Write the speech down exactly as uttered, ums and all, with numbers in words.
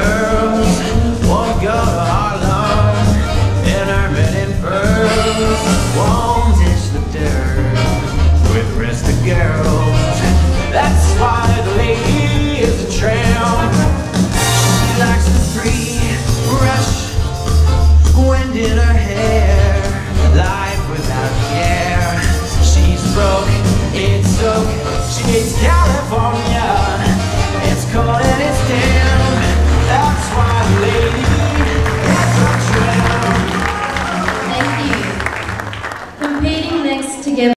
girls won't go to Harlem in her mitten pearls, won't dish the dirt with the rest of girls. That's why the lady is a tramp. She likes the free, fresh wind in her hair, life without care. She's broke, it's soak, she needs California. It's cold and it's damp. That's why the lady is a tramp. Thank you. Competing next together.